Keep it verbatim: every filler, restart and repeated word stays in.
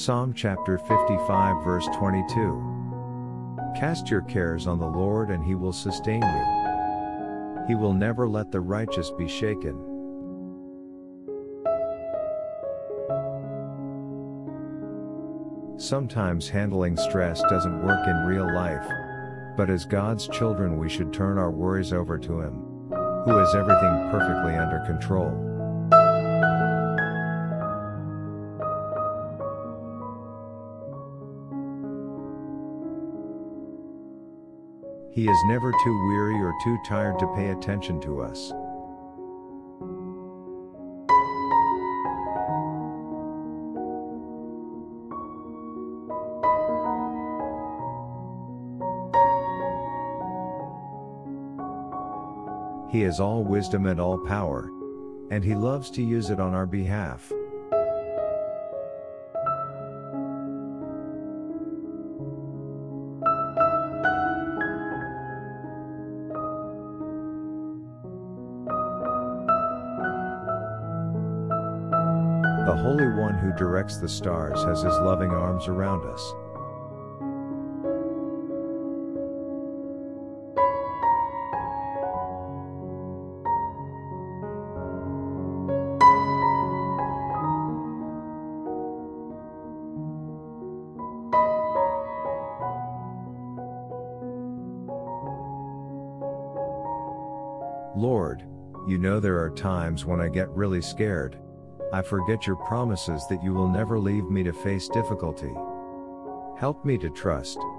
Psalm chapter fifty-five verse twenty-two. Cast your cares on the Lord and He will sustain you. He will never let the righteous be shaken. Sometimes handling stress doesn't work in real life, but as God's children we should turn our worries over to Him, who has everything perfectly under control. He is never too weary or too tired to pay attention to us. He has all wisdom and all power, and He loves to use it on our behalf. The Holy One who directs the stars has His loving arms around us. Lord, you know there are times when I get really scared. I forget your promises that you will never leave me to face difficulty. Help me to trust